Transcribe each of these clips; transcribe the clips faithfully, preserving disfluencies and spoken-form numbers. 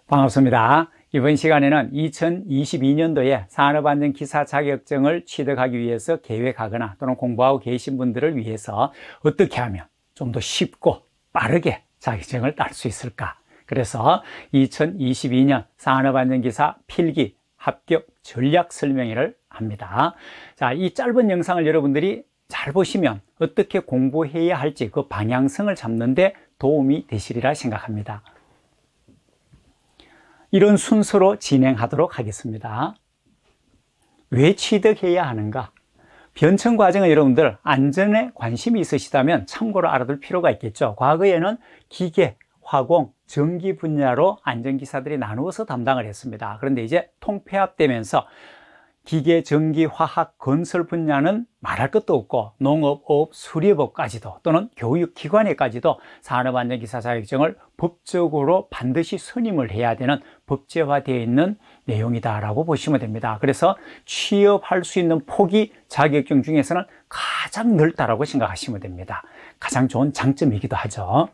반갑습니다. 이번 시간에는 이천이십이 년도에 산업안전기사 자격증을 취득하기 위해서 계획하거나 또는 공부하고 계신 분들을 위해서 어떻게 하면 좀 더 쉽고 빠르게 자격증을 딸 수 있을까? 그래서 이천이십이 년 산업안전기사 필기 합격 전략 설명회를 합니다. 자, 이 짧은 영상을 여러분들이 잘 보시면 어떻게 공부해야 할지 그 방향성을 잡는 데 도움이 되시리라 생각합니다. 이런 순서로 진행하도록 하겠습니다. 왜 취득해야 하는가? 변청 과정은 여러분들 안전에 관심이 있으시다면 참고로 알아둘 필요가 있겠죠. 과거에는 기계, 화공, 전기 분야로 안전기사들이 나누어서 담당을 했습니다. 그런데 이제 통폐합되면서 기계, 전기, 화학, 건설 분야는 말할 것도 없고 농업, 어업, 수리업까지도 또는 교육기관에까지도 산업안전기사 자격증을 법적으로 반드시 선임을 해야 되는 법제화되어 있는 내용이다라고 보시면 됩니다. 그래서 취업할 수 있는 폭이 자격증 중에서는 가장 넓다라고 생각하시면 됩니다. 가장 좋은 장점이기도 하죠.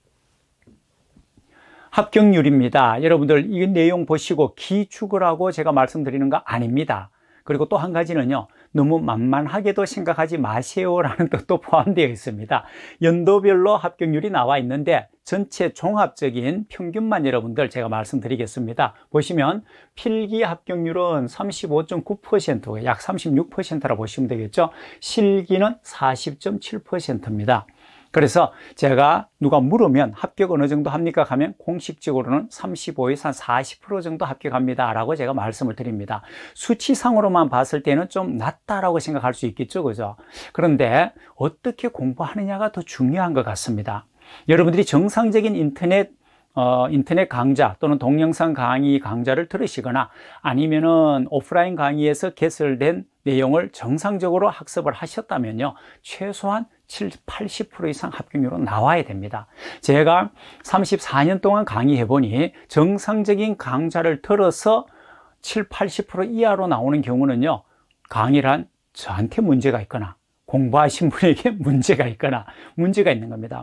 합격률입니다. 여러분들 이 내용 보시고 기축을 하고 제가 말씀드리는 거 아닙니다. 그리고 또 한 가지는요, 너무 만만하게도 생각하지 마세요라는 뜻도 포함되어 있습니다. 연도별로 합격률이 나와 있는데 전체 종합적인 평균만 여러분들 제가 말씀드리겠습니다. 보시면 필기 합격률은 삼십오 점 구 퍼센트, 약 삼십육 퍼센트라 보시면 되겠죠. 실기는 사십 점 칠 퍼센트입니다. 그래서 제가 누가 물으면 합격 어느 정도 합니까? 하면 공식적으로는 삼십오에서 사십 퍼센트 정도 합격합니다 라고 제가 말씀을 드립니다. 수치상으로만 봤을 때는 좀 낮다라고 생각할 수 있겠죠, 그죠? 그런데 어떻게 공부하느냐가 더 중요한 것 같습니다. 여러분들이 정상적인 인터넷 어, 인터넷 강좌 또는 동영상 강의 강좌를 들으시거나 아니면은 오프라인 강의에서 개설된 내용을 정상적으로 학습을 하셨다면요, 최소한 칠십, 팔십 퍼센트 이상 합격률은 나와야 됩니다. 제가 삼십사 년 동안 강의해 보니 정상적인 강좌를 들어서 칠십, 팔십 퍼센트 이하로 나오는 경우는요, 강의를 한 저한테 문제가 있거나 공부하신 분에게 문제가 있거나 문제가 있는 겁니다.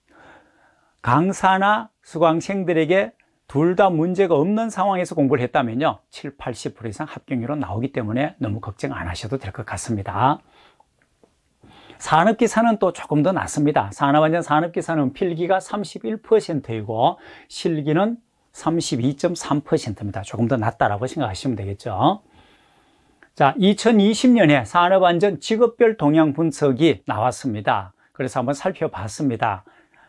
강사나 수강생들에게 둘 다 문제가 없는 상황에서 공부를 했다면요, 칠십, 팔십 퍼센트 이상 합격률은 나오기 때문에 너무 걱정 안 하셔도 될 것 같습니다. 산업기사는 또 조금 더 낫습니다. 산업안전 산업기사는 필기가 삼십일 퍼센트이고 실기는 삼십이 점 삼 퍼센트입니다. 조금 더 낫다라고 생각하시면 되겠죠. 자, 이천이십 년에 산업안전 직업별 동향 분석이 나왔습니다. 그래서 한번 살펴봤습니다.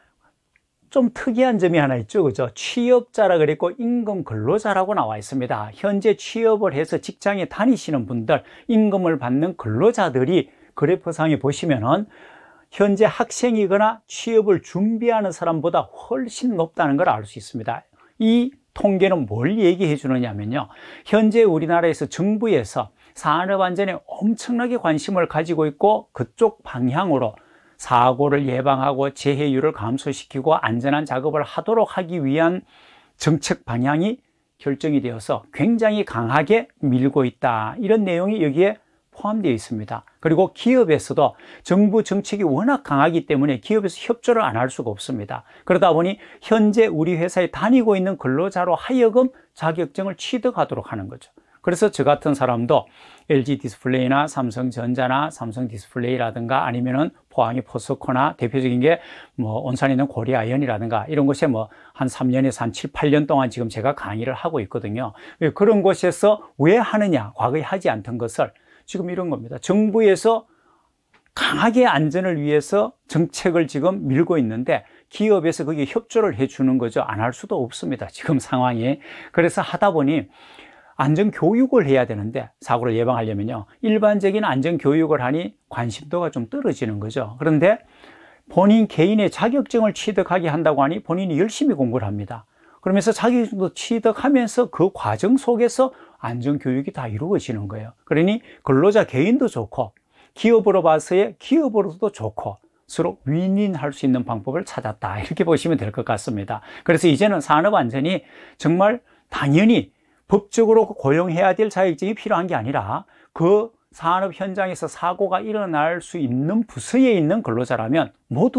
좀 특이한 점이 하나 있죠, 그죠? 취업자라 그랬고 임금 근로자라고 나와 있습니다. 현재 취업을 해서 직장에 다니시는 분들, 임금을 받는 근로자들이 그래프상에 보시면은 현재 학생이거나 취업을 준비하는 사람보다 훨씬 높다는 걸 알 수 있습니다. 이 통계는 뭘 얘기해 주느냐면요, 현재 우리나라에서 정부에서 산업안전에 엄청나게 관심을 가지고 있고 그쪽 방향으로 사고를 예방하고 재해율을 감소시키고 안전한 작업을 하도록 하기 위한 정책 방향이 결정이 되어서 굉장히 강하게 밀고 있다, 이런 내용이 여기에 포함되어 있습니다. 그리고 기업에서도 정부 정책이 워낙 강하기 때문에 기업에서 협조를 안 할 수가 없습니다. 그러다 보니 현재 우리 회사에 다니고 있는 근로자로 하여금 자격증을 취득하도록 하는 거죠. 그래서 저 같은 사람도 엘지 디스플레이나 삼성전자나 삼성 디스플레이라든가 아니면은 포항의 포스코나 대표적인 게 뭐 온산에 있는 고려아이언이라든가 이런 곳에 뭐 한 삼 년에서 한 칠, 팔 년 동안 지금 제가 강의를 하고 있거든요. 그런 곳에서 왜 하느냐? 과거에 하지 않던 것을 지금 이런 겁니다. 정부에서 강하게 안전을 위해서 정책을 지금 밀고 있는데 기업에서 거기에 협조를 해 주는 거죠. 안 할 수도 없습니다, 지금 상황이. 그래서 하다 보니 안전교육을 해야 되는데 사고를 예방하려면요, 일반적인 안전교육을 하니 관심도가 좀 떨어지는 거죠. 그런데 본인 개인의 자격증을 취득하게 한다고 하니 본인이 열심히 공부를 합니다. 그러면서 자격증도 취득하면서 그 과정 속에서 안전교육이 다 이루어지는 거예요. 그러니 근로자 개인도 좋고 기업으로 봐서의 기업으로도 좋고 서로 윈윈할 수 있는 방법을 찾았다, 이렇게 보시면 될 것 같습니다. 그래서 이제는 산업안전이 정말 당연히 법적으로 고용해야 될 자격증이 필요한 게 아니라 그 산업 현장에서 사고가 일어날 수 있는 부서에 있는 근로자라면 모두가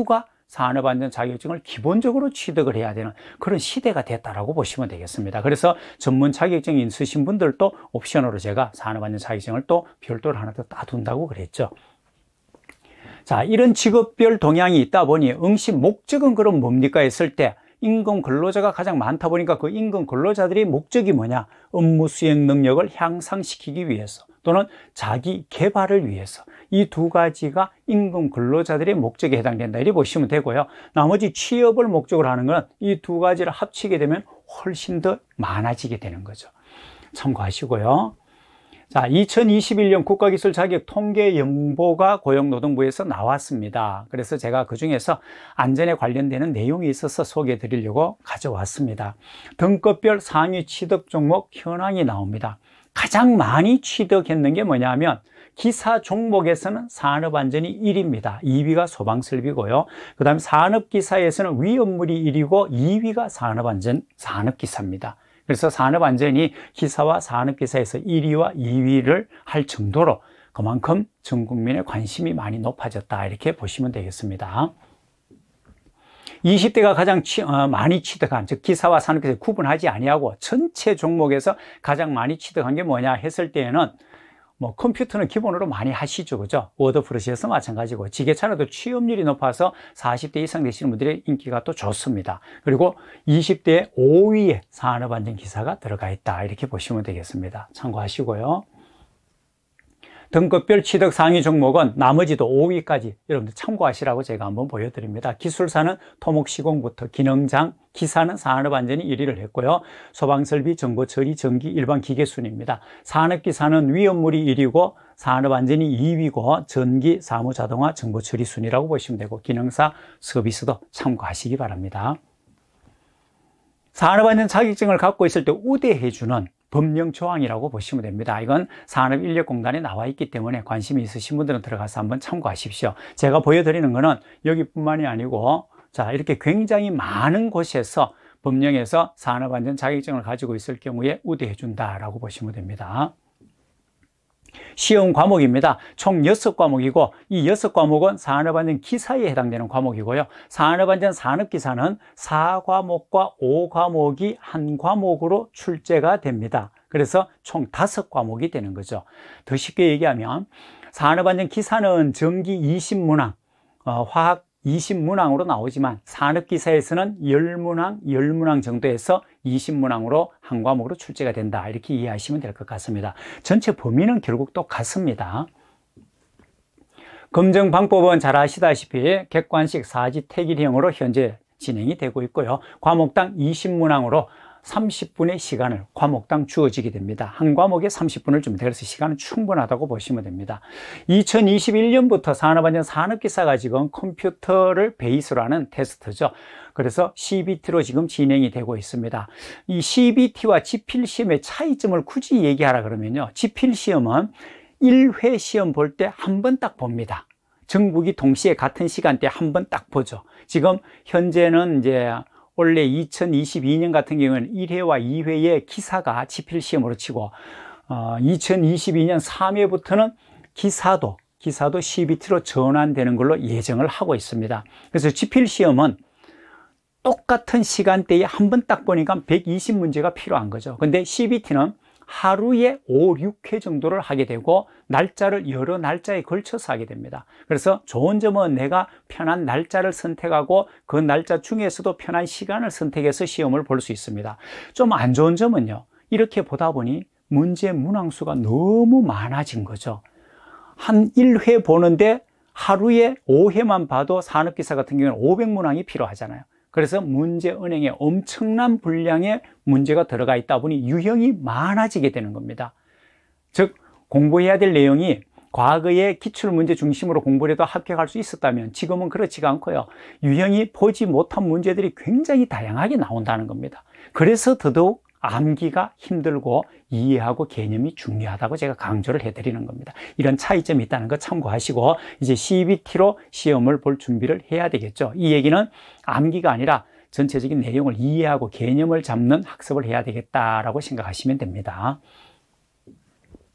산업안전 자격증을 기본적으로 취득을 해야 되는 그런 시대가 됐다라고 보시면 되겠습니다. 그래서 전문 자격증이 있으신 분들도 옵션으로 제가 산업안전 자격증을 또 별도로 하나 더 따둔다고 그랬죠. 자, 이런 직업별 동향이 있다 보니 응시 목적은 그럼 뭡니까 했을 때 임금 근로자가 가장 많다 보니까 그 임금 근로자들의 목적이 뭐냐? 업무 수행 능력을 향상시키기 위해서 또는 자기 개발을 위해서 이 두 가지가 임금 근로자들의 목적에 해당된다 이렇게 보시면 되고요. 나머지 취업을 목적으로 하는 건 이 두 가지를 합치게 되면 훨씬 더 많아지게 되는 거죠. 참고하시고요. 자, 이천이십일 년 국가기술 자격 통계 연보가 고용노동부에서 나왔습니다. 그래서 제가 그 중에서 안전에 관련되는 내용이 있어서 소개해 드리려고 가져왔습니다. 등급별 상위 취득 종목 현황이 나옵니다. 가장 많이 취득했는 게 뭐냐면 기사 종목에서는 산업안전이 일 위입니다. 이 위가 소방설비고요. 그 다음에 산업기사에서는 위업물이 일 위고 이 위가 산업안전, 산업기사입니다. 그래서 산업안전이 기사와 산업기사에서 일 위와 이 위를 할 정도로 그만큼 전 국민의 관심이 많이 높아졌다 이렇게 보시면 되겠습니다. 이십 대가 가장 취, 어, 많이 취득한, 즉 기사와 산업기사 구분하지 아니하고 전체 종목에서 가장 많이 취득한 게 뭐냐 했을 때에는 뭐 컴퓨터는 기본으로 많이 하시죠, 그죠? 워드 프로세서 마찬가지고 지게차라도 취업률이 높아서 사십 대 이상 되시는 분들의 인기가 또 좋습니다. 그리고 이십 대 오 위에 산업안전기사가 들어가 있다 이렇게 보시면 되겠습니다. 참고하시고요. 등급별 취득 상위 종목은 나머지도 오 위까지 여러분들 참고하시라고 제가 한번 보여드립니다. 기술사는 토목시공부터 기능장, 기사는 산업안전이 일 위를 했고요. 소방설비, 정보처리, 전기, 일반 기계순입니다. 산업기사는 위험물이 일 위고 산업안전이 이 위고 전기, 사무자동화, 정보처리 순이라고 보시면 되고 기능사, 서비스도 참고하시기 바랍니다. 산업안전 자격증을 갖고 있을 때 우대해주는 법령 조항이라고 보시면 됩니다. 이건 산업인력공단에 나와 있기 때문에 관심이 있으신 분들은 들어가서 한번 참고하십시오. 제가 보여드리는 거는 여기뿐만이 아니고 자 이렇게 굉장히 많은 곳에서 법령에서 산업안전 자격증을 가지고 있을 경우에 우대해 준다라고 보시면 됩니다. 시험 과목입니다. 총 여섯 과목이고 이 여섯 과목은 산업안전 기사에 해당되는 과목이고요. 산업안전 산업기사는 사 과목과 오 과목이 한 과목으로 출제가 됩니다. 그래서 총 다섯 과목이 되는 거죠. 더 쉽게 얘기하면 산업안전 기사는 전기 이십 문항, 어, 화학 이십 문항으로 나오지만 산업기사에서는 십 문항, 십 문항 정도에서 이십 문항으로 한 과목으로 출제가 된다. 이렇게 이해하시면 될 것 같습니다. 전체 범위는 결국 똑같습니다. 검정 방법은 잘 아시다시피 객관식 사지 택일형으로 현재 진행이 되고 있고요. 과목당 이십 문항으로 삼십 분의 시간을 과목당 주어지게 됩니다. 한 과목에 삼십 분을 주면 돼서 시간은 충분하다고 보시면 됩니다. 이천이십일 년부터 산업안전 산업기사가 지금 컴퓨터를 베이스로 하는 테스트죠. 그래서 씨비티로 지금 진행이 되고 있습니다. 이 씨비티와 지필시험의 차이점을 굳이 얘기하라 그러면요. 지필시험은 일 회 시험 볼 때 한 번 딱 봅니다. 전국이 동시에 같은 시간대에 한 번 딱 보죠. 지금 현재는 이제 원래 이천이십이 년 같은 경우는 일 회와 이 회의 기사가 지필시험으로 치고 어, 이천이십이 년 삼 회부터는 기사도 기사도 씨비티로 전환되는 걸로 예정을 하고 있습니다. 그래서 지필시험은 똑같은 시간대에 한 번 딱 보니까 백이십 문제가 필요한 거죠. 근데 씨비티는 하루에 오, 육 회 정도를 하게 되고 날짜를 여러 날짜에 걸쳐서 하게 됩니다. 그래서 좋은 점은 내가 편한 날짜를 선택하고 그 날짜 중에서도 편한 시간을 선택해서 시험을 볼 수 있습니다. 좀 안 좋은 점은요. 이렇게 보다 보니 문제 문항수가 너무 많아진 거죠. 한 일 회 보는데 하루에 오 회만 봐도 산업기사 같은 경우는 오백 문항이 필요하잖아요. 그래서 문제 은행에 엄청난 분량의 문제가 들어가 있다 보니 유형이 많아지게 되는 겁니다. 즉 공부해야 될 내용이 과거에 기출문제 중심으로 공부를 해도 합격할 수 있었다면 지금은 그렇지가 않고요. 유형이 보지 못한 문제들이 굉장히 다양하게 나온다는 겁니다. 그래서 더더욱 암기가 힘들고 이해하고 개념이 중요하다고 제가 강조를 해드리는 겁니다. 이런 차이점이 있다는 거 참고하시고 이제 씨비티로 시험을 볼 준비를 해야 되겠죠. 이 얘기는 암기가 아니라 전체적인 내용을 이해하고 개념을 잡는 학습을 해야 되겠다라고 생각하시면 됩니다.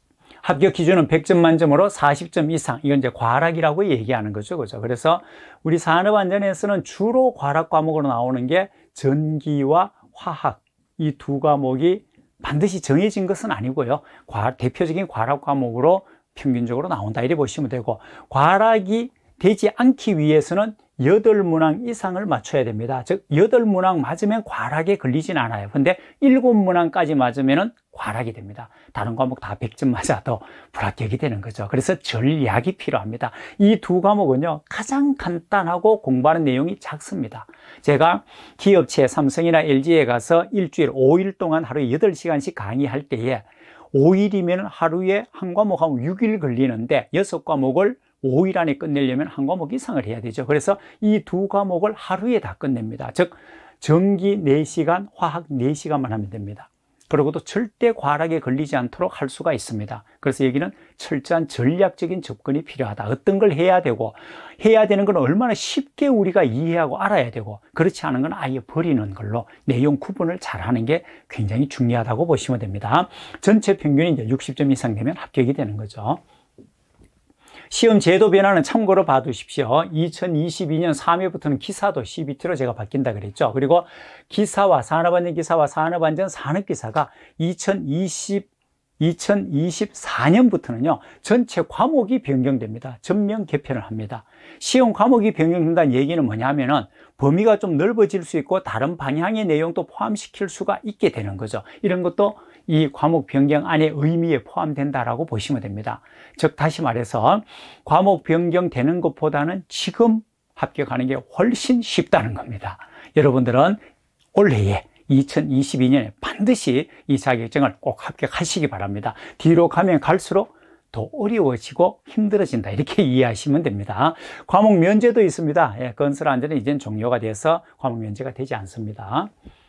합격 기준은 백 점 만점으로 사십 점 이상, 이건 이제 과락이라고 얘기하는 거죠. 그죠? 그래서 우리 산업안전에서는 주로 과락 과목으로 나오는 게 전기와 화학, 이 두 과목이 반드시 정해진 것은 아니고요. 과, 대표적인 과락 과목으로 평균적으로 나온다, 이렇게 보시면 되고, 과락이 되지 않기 위해서는 여덟 문항 이상을 맞춰야 됩니다. 즉, 여덟 문항 맞으면 과락에 걸리진 않아요. 근데 일곱 문항까지 맞으면 과락이 됩니다. 다른 과목 다 백 점 맞아도 불합격이 되는 거죠. 그래서 전략이 필요합니다. 이 두 과목은요, 가장 간단하고 공부하는 내용이 작습니다. 제가 기업체 삼성이나 엘지에 가서 일주일 오 일 동안 하루에 여덟 시간씩 강의할 때에 오 일이면 하루에 한 과목 하면 육 일 걸리는데 여섯 과목을 오 일 안에 끝내려면 한 과목 이상을 해야 되죠. 그래서 이 두 과목을 하루에 다 끝냅니다. 즉, 전기 네 시간, 화학 네 시간만 하면 됩니다. 그리고도 절대 과락에 걸리지 않도록 할 수가 있습니다. 그래서 여기는 철저한 전략적인 접근이 필요하다. 어떤 걸 해야 되고, 해야 되는 건 얼마나 쉽게 우리가 이해하고 알아야 되고, 그렇지 않은 건 아예 버리는 걸로 내용 구분을 잘하는 게 굉장히 중요하다고 보시면 됩니다. 전체 평균이 이제 육십 점 이상 되면 합격이 되는 거죠. 시험 제도 변화는 참고로 봐두십시오. 이천이십이 년 삼 회부터는 기사도 씨비티로 제가 바뀐다 그랬죠. 그리고 기사와 산업안전 기사와 산업안전 산업기사가 이천이십, 이천이십사 년부터는요, 전체 과목이 변경됩니다. 전면 개편을 합니다. 시험 과목이 변경된다는 얘기는 뭐냐면은 범위가 좀 넓어질 수 있고 다른 방향의 내용도 포함시킬 수가 있게 되는 거죠. 이런 것도 이 과목 변경 안에 의미에 포함된다라고 보시면 됩니다. 즉, 다시 말해서 과목 변경되는 것보다는 지금 합격하는 게 훨씬 쉽다는 겁니다. 여러분들은 올해에 이천이십이 년에 반드시 이 자격증을 꼭 합격하시기 바랍니다. 뒤로 가면 갈수록 더 어려워지고 힘들어진다, 이렇게 이해하시면 됩니다. 과목 면제도 있습니다. 예, 건설 안전은 이젠 종료가 돼서 과목 면제가 되지 않습니다.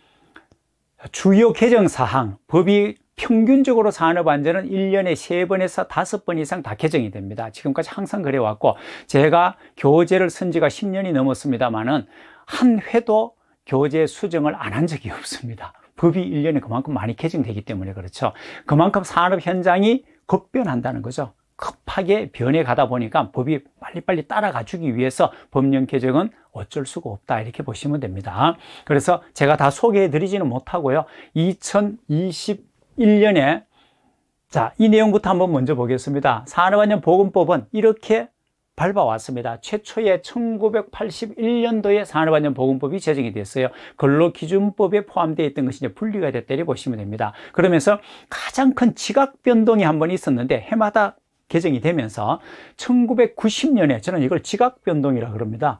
주요 개정 사항, 법이 평균적으로 산업안전은 일 년에 세 번에서 다섯 번 이상 다 개정이 됩니다. 지금까지 항상 그래왔고, 제가 교재를 쓴 지가 십 년이 넘었습니다만은 한 회도 교재 수정을 안 한 적이 없습니다. 법이 일 년에 그만큼 많이 개정되기 때문에 그렇죠. 그만큼 산업 현장이 급변한다는 거죠. 급하게 변해 가다 보니까 법이 빨리빨리 따라가 주기 위해서 법령 개정은 어쩔 수가 없다, 이렇게 보시면 됩니다. 그래서 제가 다 소개해 드리지는 못하고요, 이천이십일 년에 자, 이 내용부터 한번 먼저 보겠습니다. 산업안전보건법은 이렇게 밟아왔습니다. 최초의 천구백팔십일 년도에 산업안전보건법이 제정이 됐어요. 근로기준법에 포함되어 있던 것이 이제 분리가 됐다, 보시면 됩니다. 그러면서 가장 큰 지각 변동이 한 번 있었는데 해마다 개정이 되면서 천구백구십 년에 저는 이걸 지각 변동이라 그럽니다.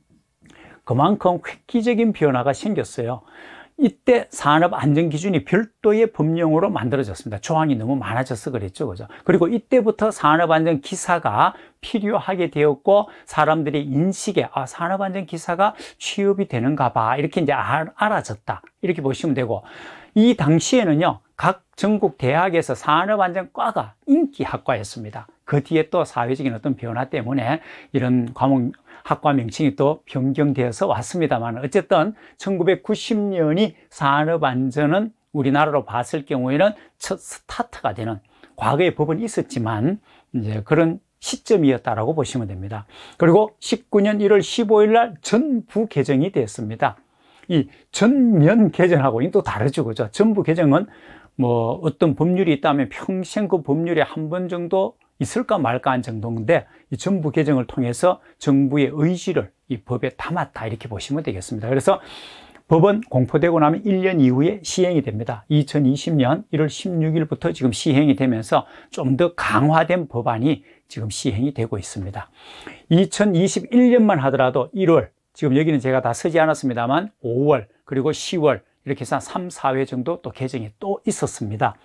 그만큼 획기적인 변화가 생겼어요. 이때 산업안전기준이 별도의 법령으로 만들어졌습니다. 조항이 너무 많아져서 그랬죠. 그죠? 그리고 이때부터 산업안전기사가 필요하게 되었고, 사람들의 인식에, 아, 산업안전기사가 취업이 되는가 봐, 이렇게 이제 알, 알아졌다, 이렇게 보시면 되고, 이 당시에는요, 각 전국 대학에서 산업안전과가 인기 학과였습니다. 그 뒤에 또 사회적인 어떤 변화 때문에 이런 과목 학과 명칭이 또 변경되어서 왔습니다만, 어쨌든 천구백구십 년이 산업안전은 우리나라로 봤을 경우에는 첫 스타트가 되는, 과거에 법은 있었지만 이제 그런 시점이었다라고 보시면 됩니다. 그리고 십구 년 일월 십오일 날 전부 개정이 됐습니다. 이 전면 개정하고는 또 다르죠, 그죠? 전부 개정은 뭐 어떤 법률이 있다면 평생 그 법률에 한 번 정도 있을까 말까 한 정도인데, 이 전부 개정을 통해서 정부의 의지를 이 법에 담았다, 이렇게 보시면 되겠습니다. 그래서 법은 공포되고 나면 일 년 이후에 시행이 됩니다. 이천이십 년 일월 십육일부터 지금 시행이 되면서 좀 더 강화된 법안이 지금 시행이 되고 있습니다. 이천이십일 년만 하더라도 일월, 지금 여기는 제가 다 쓰지 않았습니다만 오월 그리고 시월 이렇게 해서 삼, 사 회 정도 또 개정이 또 있었습니다.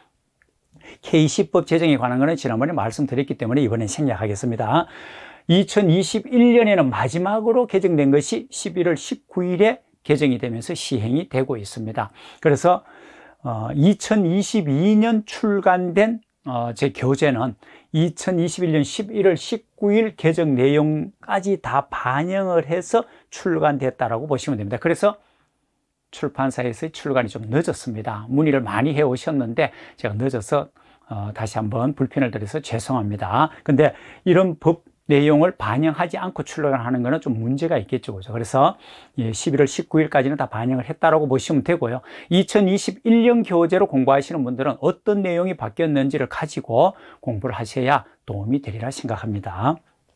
케이씨법 제정에 관한 것은 지난번에 말씀드렸기 때문에 이번엔 생략하겠습니다. 이천이십일 년에는 마지막으로 개정된 것이 십일월 십구일에 개정이 되면서 시행이 되고 있습니다. 그래서 어, 이천이십이 년 출간된 어, 제 교재는 이천이십일 년 십일월 십구일 개정 내용까지 다 반영을 해서 출간됐다라고 보시면 됩니다. 그래서 출판사에서 출간이 좀 늦었습니다. 문의를 많이 해 오셨는데 제가 늦어서 어, 다시 한번 불편을 드려서 죄송합니다. 근데 이런 법 내용을 반영하지 않고 출력을 하는 거는 좀 문제가 있겠죠. 그죠? 그래서 십일월 십구일까지는 다 반영을 했다라고 보시면 되고요. 이천이십일 년 교재로 공부하시는 분들은 어떤 내용이 바뀌었는지를 가지고 공부를 하셔야 도움이 되리라 생각합니다.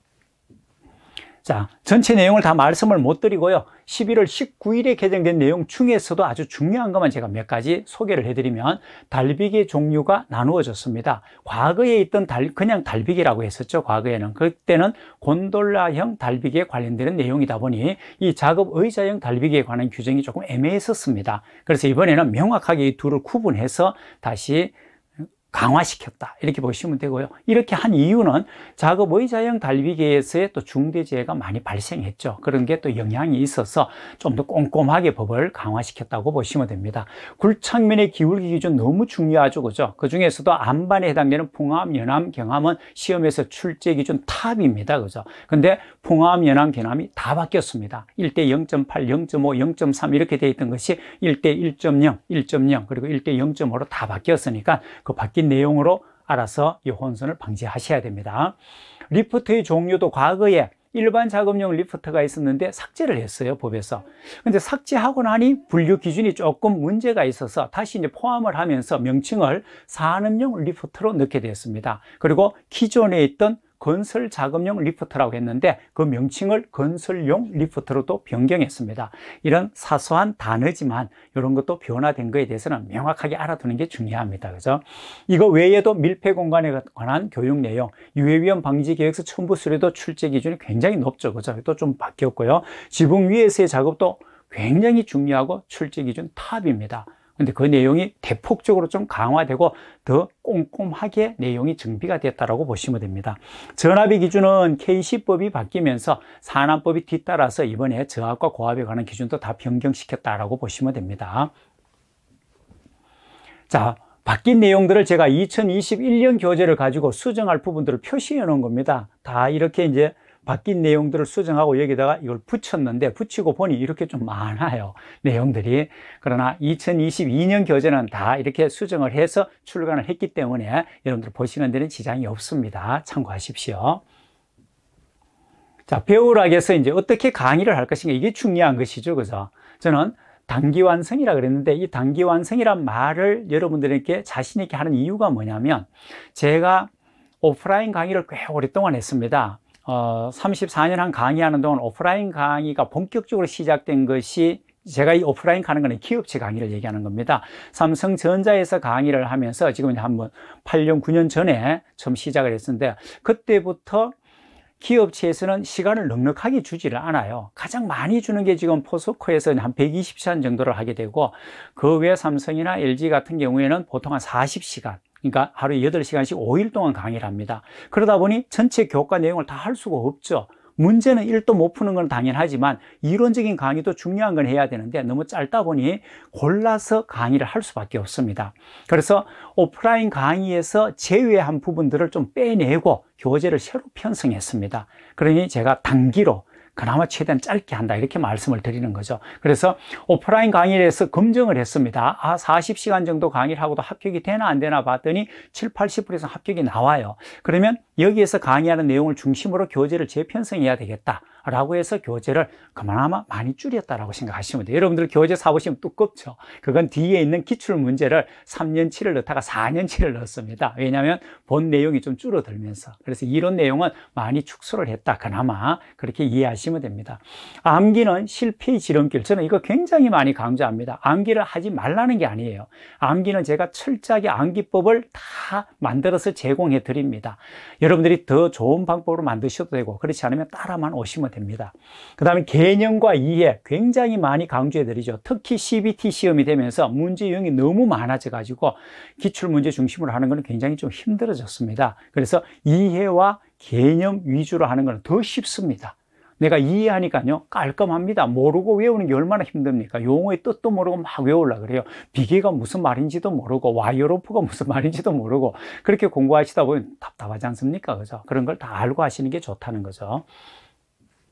자, 전체 내용을 다 말씀을 못 드리고요. 십일월 십구일에 개정된 내용 중에서도 아주 중요한 것만 제가 몇 가지 소개를 해드리면, 달비기 종류가 나누어졌습니다. 과거에 있던 달, 그냥 달비기라고 했었죠. 과거에는. 그때는 곤돌라형 달비기에 관련되는 내용이다 보니 이 작업 의자형 달비기에 관한 규정이 조금 애매했었습니다. 그래서 이번에는 명확하게 이 둘을 구분해서 다시 강화시켰다, 이렇게 보시면 되고요. 이렇게 한 이유는 작업 의자형 달비기에서의 또 중대재해가 많이 발생했죠. 그런 게 또 영향이 있어서 좀 더 꼼꼼하게 법을 강화시켰다고 보시면 됩니다. 굴착면의 기울기 기준 너무 중요하죠, 그죠? 그 중에서도 안반에 해당되는 풍암, 연암, 경암은 시험에서 출제 기준 탑입니다, 그죠? 근데 풍암, 연암, 경암이 다 바뀌었습니다. 일 대 영 점 팔, 영 점 오, 영 점 삼 이렇게 되어 있던 것이 일 대 일 점 영, 일 점 영, 그리고 일 대 영 점 오로 다 바뀌었으니까 그 바뀐 내용으로 알아서 이 혼선을 방지하셔야 됩니다. 리프트의 종류도 과거에 일반 작업용 리프트가 있었는데 삭제를 했어요, 법에서. 근데 삭제하고 나니 분류 기준이 조금 문제가 있어서 다시 이제 포함을 하면서 명칭을 산업용 리프트로 넣게 되었습니다. 그리고 기존에 있던 건설 작업용 리프트라고 했는데 그 명칭을 건설용 리프트로 또 변경했습니다. 이런 사소한 단어지만 이런 것도 변화된 거에 대해서는 명확하게 알아두는 게 중요합니다. 그죠? 이거 외에도 밀폐 공간에 관한 교육 내용, 유해위험 방지 계획서 첨부 수료도 출제 기준이 굉장히 높죠. 그죠? 또 좀 바뀌었고요. 지붕 위에서의 작업도 굉장히 중요하고 출제 기준 탑입니다. 근데 그 내용이 대폭적으로 좀 강화되고 더 꼼꼼하게 내용이 정비가 됐다라고 보시면 됩니다. 전압의 기준은 케이씨법이 바뀌면서 산안법이 뒤따라서 이번에 저압과 고압에 관한 기준도 다 변경시켰다라고 보시면 됩니다. 자, 바뀐 내용들을 제가 이천이십일 년 교재를 가지고 수정할 부분들을 표시해 놓은 겁니다. 다 이렇게 이제 바뀐 내용들을 수정하고 여기다가 이걸 붙였는데, 붙이고 보니 이렇게 좀 많아요, 내용들이. 그러나 이천이십이 년 교재는 다 이렇게 수정을 해서 출간을 했기 때문에 여러분들 보시는 데는 지장이 없습니다. 참고하십시오. 자, 배우락에서 이제 어떻게 강의를 할 것인가, 이게 중요한 것이죠. 그죠? 저는 단기완성이라 그랬는데 이 단기완성이란 말을 여러분들에게 자신있게 하는 이유가 뭐냐면, 제가 오프라인 강의를 꽤 오랫동안 했습니다. 어, 삼십사 년 한 강의하는 동안 오프라인 강의가 본격적으로 시작된 것이, 제가 이 오프라인 가는 거는 기업체 강의를 얘기하는 겁니다. 삼성전자에서 강의를 하면서 지금 한번 팔 년, 구 년 전에 처음 시작을 했었는데, 그때부터 기업체에서는 시간을 넉넉하게 주지를 않아요. 가장 많이 주는 게 지금 포스코에서 한 백이십 시간 정도를 하게 되고, 그 외 삼성이나 엘지 같은 경우에는 보통 한 사십 시간, 그러니까 하루에 여덟 시간씩 오 일 동안 강의를 합니다. 그러다 보니 전체 교과 내용을 다 할 수가 없죠. 문제는 일도 못 푸는 건 당연하지만 이론적인 강의도 중요한 건 해야 되는데 너무 짧다 보니 골라서 강의를 할 수밖에 없습니다. 그래서 오프라인 강의에서 제외한 부분들을 좀 빼내고 교재를 새로 편성했습니다. 그러니 제가 단기로 그나마 최대한 짧게 한다, 이렇게 말씀을 드리는 거죠. 그래서 오프라인 강의에서 검증을 했습니다. 아, 사십 시간 정도 강의를 하고도 합격이 되나 안 되나 봤더니 칠, 팔십 퍼센트 이상 합격이 나와요. 그러면 여기에서 강의하는 내용을 중심으로 교재를 재편성해야 되겠다 라고 해서 교재를 그나마 많이 줄였다라고 생각하시면 돼요. 여러분들 교재 사보시면 두껍죠. 그건 뒤에 있는 기출 문제를 삼 년치를 넣다가 사 년치를 넣었습니다. 왜냐하면 본 내용이 좀 줄어들면서. 그래서 이론 내용은 많이 축소를 했다, 그나마 그렇게 이해하시면 됩니다. 암기는 실패의 지름길, 저는 이거 굉장히 많이 강조합니다. 암기를 하지 말라는 게 아니에요. 암기는 제가 철저하게 암기법을 다 만들어서 제공해 드립니다. 여러분들이 더 좋은 방법으로 만드셔도 되고, 그렇지 않으면 따라만 오시면 됩니다. 그 다음에 개념과 이해 굉장히 많이 강조해 드리죠. 특히 씨비티 시험이 되면서 문제 유형이 너무 많아져 가지고 기출문제 중심으로 하는 것은 굉장히 좀 힘들어졌습니다. 그래서 이해와 개념 위주로 하는 것은 더 쉽습니다. 내가 이해하니까요 깔끔합니다. 모르고 외우는 게 얼마나 힘듭니까? 용어의 뜻도 모르고 막 외우려고 그래요. 비계가 무슨 말인지도 모르고 와이어로프가 무슨 말인지도 모르고 그렇게 공부하시다 보면 답답하지 않습니까? 그죠? 그런 걸 다 알고 하시는 게 좋다는 거죠.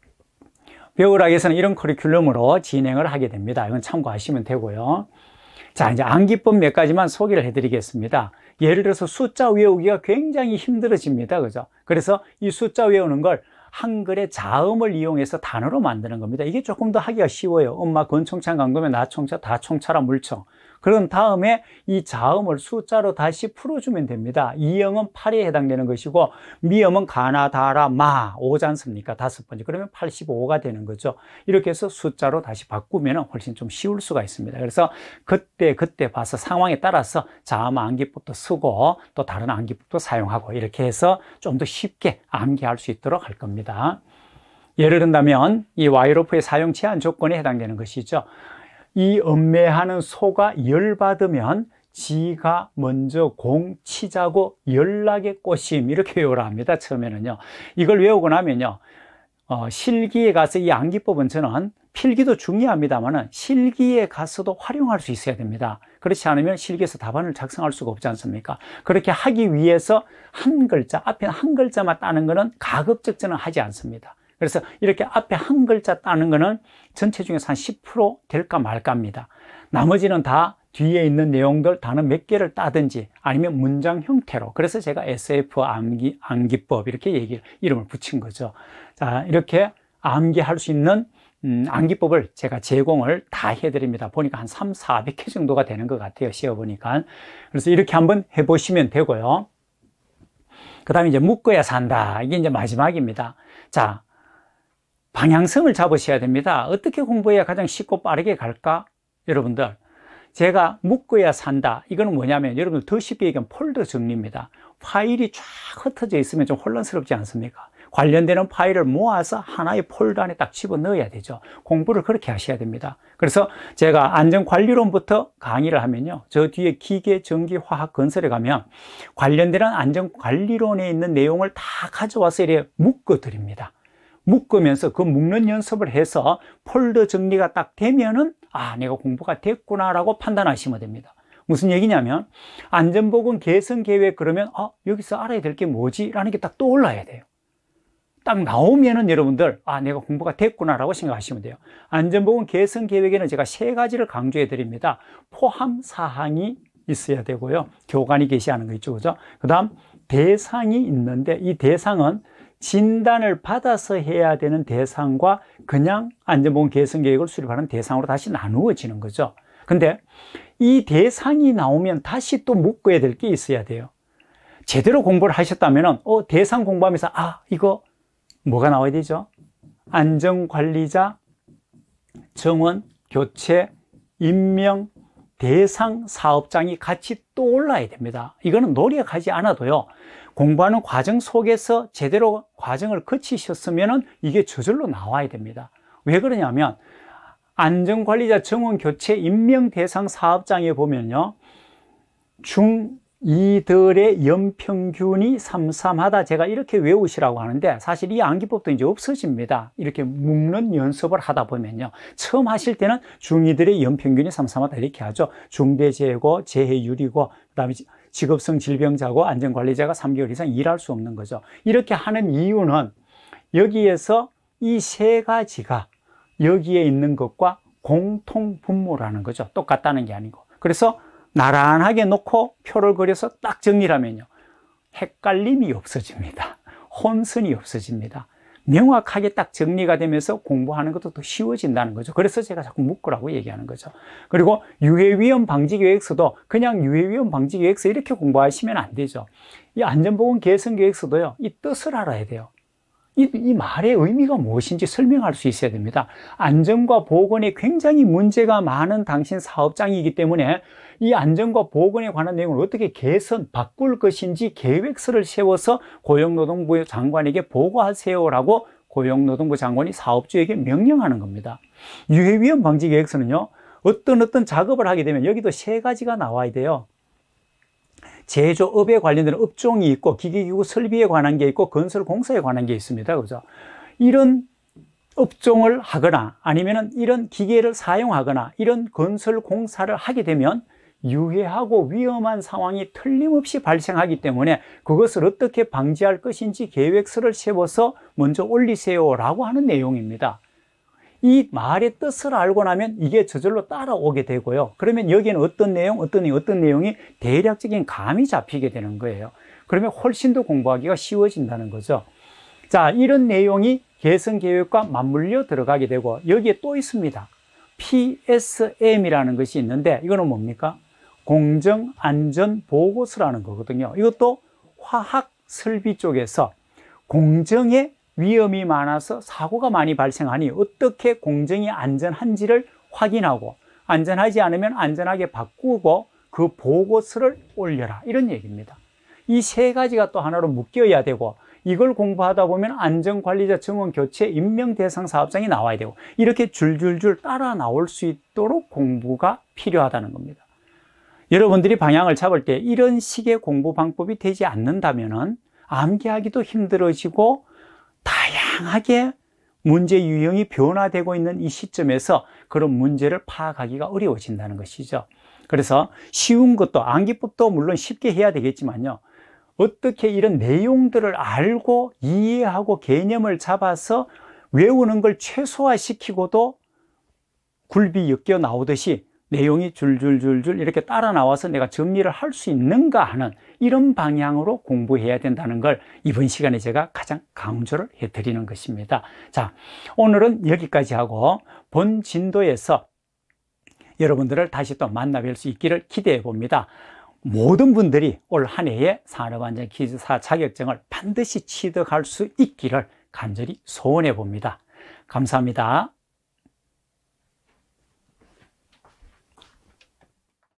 배우락에서는 이런 커리큘럼으로 진행을 하게 됩니다. 이건 참고하시면 되고요. 자, 이제 암기법 몇 가지만 소개를 해드리겠습니다. 예를 들어서 숫자 외우기가 굉장히 힘들어집니다. 그죠? 그래서 이 숫자 외우는 걸 한글의 자음을 이용해서 단어로 만드는 겁니다. 이게 조금 더 하기가 쉬워요. 엄마 건총차 간 거면 나총차, 다총차라 물총. 그런 다음에 이 자음을 숫자로 다시 풀어주면 됩니다. 이음은 팔에 해당되는 것이고 미음은 가나, 다라, 마, 오지 않습니까? 다섯 번째. 그러면 팔십오가 되는 거죠. 이렇게 해서 숫자로 다시 바꾸면 훨씬 좀 쉬울 수가 있습니다. 그래서 그때 그때 봐서 상황에 따라서 자음 암기법도 쓰고 또 다른 암기법도 사용하고 이렇게 해서 좀 더 쉽게 암기할 수 있도록 할 겁니다. 예를 든다면 이 와이로프의 사용 제한 조건에 해당되는 것이죠. 이 음매하는 소가 열받으면 지가 먼저 공 치자고 연락의 꽃임 이렇게 외우라 합니다. 처음에는요. 이걸 외우고 나면요. 어, 실기에 가서 이 암기법은 저는 필기도 중요합니다만 실기에 가서도 활용할 수 있어야 됩니다. 그렇지 않으면 실기에서 답안을 작성할 수가 없지 않습니까? 그렇게 하기 위해서 한 글자, 앞에 한 글자만 따는 것은 가급적 저는 하지 않습니다. 그래서 이렇게 앞에 한 글자 따는 거는 전체 중에서 한 십 퍼센트 될까 말까입니다. 나머지는 다 뒤에 있는 내용들 단어 몇 개를 따든지 아니면 문장 형태로. 그래서 제가 에스에프 암기, 암기법 이렇게 얘기를, 이름을 붙인 거죠. 자, 이렇게 암기할 수 있는 음, 암기법을 제가 제공을 다 해드립니다. 보니까 한 삼, 사백 회 정도가 되는 것 같아요. 씌워보니까. 그래서 이렇게 한번 해보시면 되고요. 그 다음에 이제 묶어야 산다. 이게 이제 마지막입니다. 자, 방향성을 잡으셔야 됩니다. 어떻게 공부해야 가장 쉽고 빠르게 갈까? 여러분들, 제가 묶어야 산다. 이거는 뭐냐면 여러분들 더 쉽게 얘기하면 폴더 정리입니다. 파일이 쫙 흩어져 있으면 좀 혼란스럽지 않습니까? 관련되는 파일을 모아서 하나의 폴더 안에 딱 집어넣어야 되죠. 공부를 그렇게 하셔야 됩니다. 그래서 제가 안전관리론부터 강의를 하면요. 저 뒤에 기계, 전기, 화학, 건설에 가면 관련되는 안전관리론에 있는 내용을 다 가져와서 이렇게 묶어드립니다. 묶으면서 그 묶는 연습을 해서 폴더 정리가 딱 되면은 아, 내가 공부가 됐구나라고 판단하시면 됩니다. 무슨 얘기냐면 안전보건 개선 계획 그러면 아, 여기서 알아야 될 게 뭐지? 라는 게 딱 떠올라야 돼요. 딱 나오면은 여러분들 아, 내가 공부가 됐구나라고 생각하시면 돼요. 안전보건 개선 계획에는 제가 세 가지를 강조해 드립니다. 포함 사항이 있어야 되고요. 교관이 게시하는 거 있죠. 그죠? 그 다음 대상이 있는데 이 대상은 진단을 받아서 해야 되는 대상과 그냥 안전보건 개선 계획을 수립하는 대상으로 다시 나누어지는 거죠. 근데 이 대상이 나오면 다시 또 묶어야 될 게 있어야 돼요. 제대로 공부를 하셨다면 어, 대상 공부하면서 아, 이거 뭐가 나와야 되죠? 안전관리자, 정원, 교체, 임명, 대상 사업장이 같이 또 올라야 됩니다. 이거는 노력하지 않아도요. 공부하는 과정 속에서 제대로 과정을 거치셨으면 이게 저절로 나와야 됩니다. 왜 그러냐면 안전관리자, 정원, 교체, 임명, 대상 사업장에 보면요. 중이들의 연평균이 삼삼하다. 제가 이렇게 외우시라고 하는데 사실 이 암기법도 이제 없어집니다. 이렇게 묶는 연습을 하다 보면요. 처음 하실 때는 중이들의 연평균이 삼삼하다 이렇게 하죠. 중대재해고 재해율이고 그 다음에 직업성 질병자고 안전관리자가 삼 개월 이상 일할 수 없는 거죠. 이렇게 하는 이유는 여기에서 이 세 가지가 여기에 있는 것과 공통 분모라는 거죠. 똑같다는 게 아니고. 그래서 나란하게 놓고 표를 그려서 딱 정리를 하면요. 헷갈림이 없어집니다. 혼선이 없어집니다. 명확하게 딱 정리가 되면서 공부하는 것도 더 쉬워진다는 거죠. 그래서 제가 자꾸 묶으라고 얘기하는 거죠. 그리고 유해위험 방지계획서도 그냥 유해위험 방지계획서 이렇게 공부하시면 안 되죠. 이 안전보건 개선 계획서도요. 이 뜻을 알아야 돼요. 이, 이 말의 의미가 무엇인지 설명할 수 있어야 됩니다. 안전과 보건에 굉장히 문제가 많은 당신 사업장이기 때문에 이 안전과 보건에 관한 내용을 어떻게 개선, 바꿀 것인지 계획서를 세워서 고용노동부 장관에게 보고하세요라고 고용노동부 장관이 사업주에게 명령하는 겁니다. 유해위험 방지 계획서는요. 어떤 어떤 작업을 하게 되면 여기도 세 가지가 나와야 돼요. 제조업에 관련된 업종이 있고 기계기구 설비에 관한 게 있고 건설 공사에 관한 게 있습니다. 그죠? 이런 업종을 하거나 아니면은 이런 기계를 사용하거나 이런 건설 공사를 하게 되면 유해하고 위험한 상황이 틀림없이 발생하기 때문에 그것을 어떻게 방지할 것인지 계획서를 세워서 먼저 올리세요라고 하는 내용입니다. 이 말의 뜻을 알고 나면 이게 저절로 따라오게 되고요. 그러면 여기에는 어떤 내용, 어떤 내용, 어떤 내용이 대략적인 감이 잡히게 되는 거예요. 그러면 훨씬 더 공부하기가 쉬워진다는 거죠. 자, 이런 내용이 개성계획과 맞물려 들어가게 되고, 여기에 또 있습니다. 피 에스 엠이라는 것이 있는데, 이거는 뭡니까? 공정안전보고서라는 거거든요. 이것도 화학 설비 쪽에서 공정에 위험이 많아서 사고가 많이 발생하니 어떻게 공정이 안전한지를 확인하고, 안전하지 않으면 안전하게 바꾸고 그 보고서를 올려라, 이런 얘기입니다. 이 세 가지가 또 하나로 묶여야 되고, 이걸 공부하다 보면 안전관리자 정원 교체 임명 대상 사업장이 나와야 되고, 이렇게 줄줄줄 따라 나올 수 있도록 공부가 필요하다는 겁니다. 여러분들이 방향을 잡을 때 이런 식의 공부 방법이 되지 않는다면 암기하기도 힘들어지고, 다양하게 문제 유형이 변화되고 있는 이 시점에서 그런 문제를 파악하기가 어려워진다는 것이죠. 그래서 쉬운 것도, 암기법도 물론 쉽게 해야 되겠지만요, 어떻게 이런 내용들을 알고 이해하고 개념을 잡아서 외우는 걸 최소화시키고도 굴비 엮여 나오듯이 내용이 줄줄줄줄 이렇게 따라 나와서 내가 정리를 할 수 있는가 하는 이런 방향으로 공부해야 된다는 걸 이번 시간에 제가 가장 강조를 해드리는 것입니다. 자, 오늘은 여기까지 하고 본 진도에서 여러분들을 다시 또 만나뵐 수 있기를 기대해 봅니다. 모든 분들이 올 한 해에 산업안전기술사 자격증을 반드시 취득할 수 있기를 간절히 소원해 봅니다. 감사합니다.